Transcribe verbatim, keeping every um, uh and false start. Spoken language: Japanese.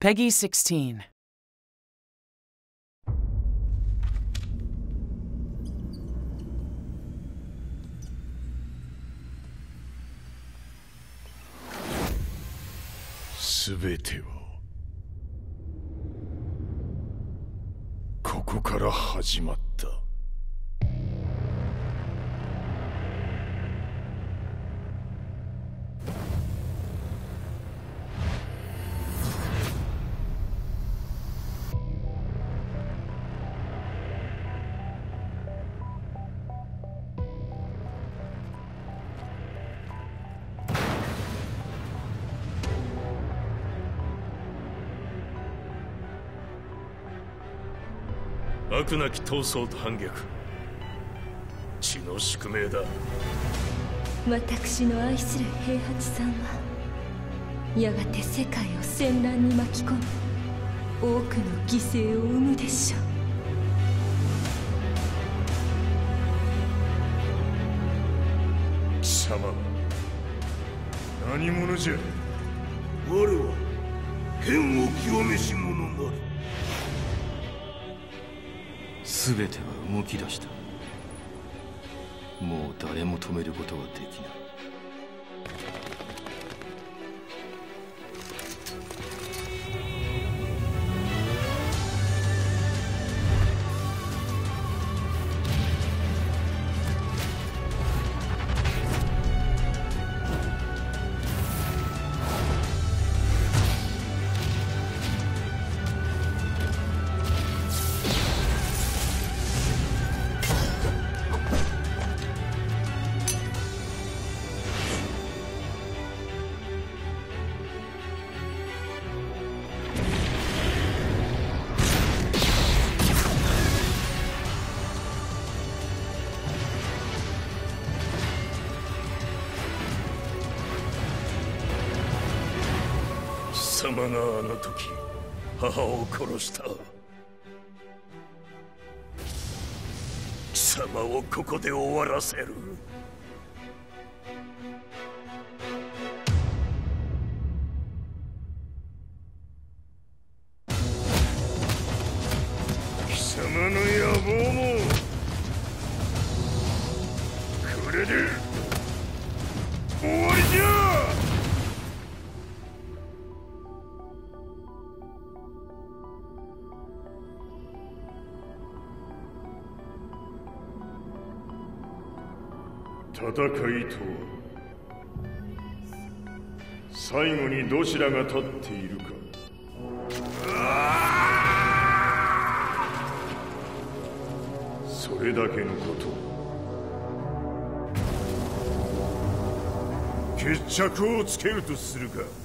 Peggy sixteen. すべてはここから始まった。 悪なき闘争と反逆、血の宿命だ。 私の愛する平八さんはやがて世界を戦乱に巻き込み多くの犠牲を生むでしょう。 貴様何者じゃ。 我は剣を極めし者なる。 全ては動き出した。もう誰も止めることはできない。 貴様があの時母を殺した。貴様をここで終わらせる。 貴様の野望もこれで終わりじゃ。戦いとは最後にどちらが立っているか。それだけのこと。決着をつけるとするか。